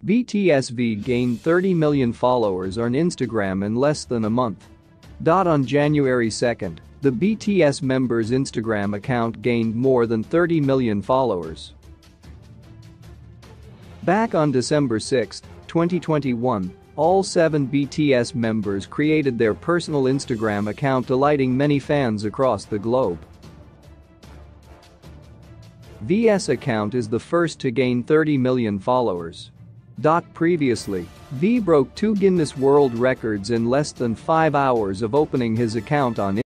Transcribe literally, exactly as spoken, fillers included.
B T S V gained thirty million followers on Instagram in less than a month. On January second, the B T S member's Instagram account gained more than thirty million followers. Back on December sixth, twenty twenty-one, all seven B T S members created their personal Instagram account, delighting many fans across the globe. V's account is the first to gain thirty million followers. Previously, V broke two Guinness World Records in less than five hours of opening his account on